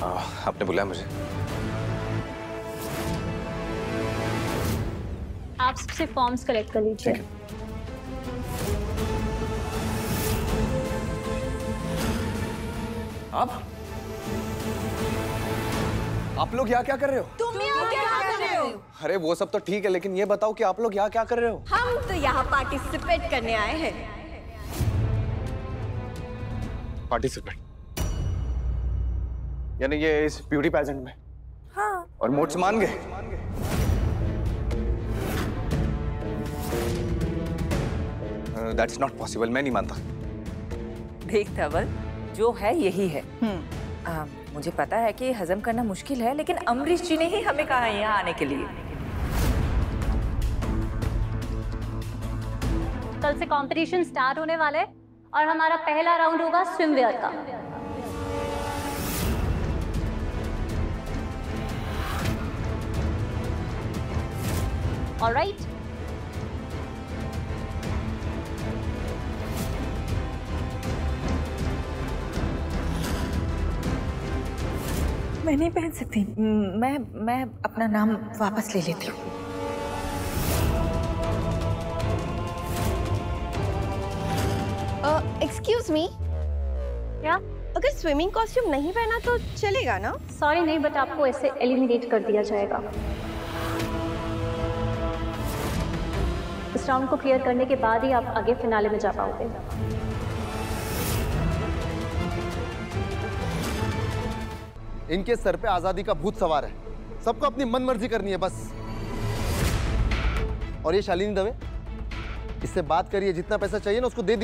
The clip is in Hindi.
आपने बुलाया मुझे? आप सबसे फॉर्म्स कलेक्ट कर लीजिए। आप लोग यहाँ क्या कर रहे हो? तुम यहाँ क्या कर रहे हो? अरे वो सब तो ठीक है, लेकिन ये बताओ कि आप लोग यहाँ क्या कर रहे हो? हम तो यहाँ पार्टिसिपेट करने आए हैं। पार्टिसिपेट? यानी ये इस ब्यूटी पेजेंट में? हाँ। और मोट्स मान गए? दैट्स नॉट पॉसिबल, मैं नहीं मानता। देख धवल, जो है यही है। मुझे पता है कि हजम करना मुश्किल है, लेकिन अमरीश जी ने ही हमें कहा है यहाँ आने के लिए। कल से कंपटीशन स्टार्ट होने वाला है और हमारा पहला राउंड होगा स्विमवेयर का। ऑलराइट। मैं नहीं पहन सकती। मैं अपना नाम वापस ले लेती हूँ। एक्सक्यूज मी, क्या? अगर स्विमिंग कॉस्ट्यूम नहीं पहना तो चलेगा ना? सॉरी नहीं, बट आपको ऐसे एलिमिनेट कर दिया जाएगा। इस राउंड को क्लियर करने के बाद ही आप आगे फिनाले में जा पाओगे। इनके सर पे आजादी का भूत सवार है, सबको अपनी मन मर्जी करनी है बस। और ये शालिनी दवे, इससे बात करिए, जितना पैसा चाहिए ना उसको दे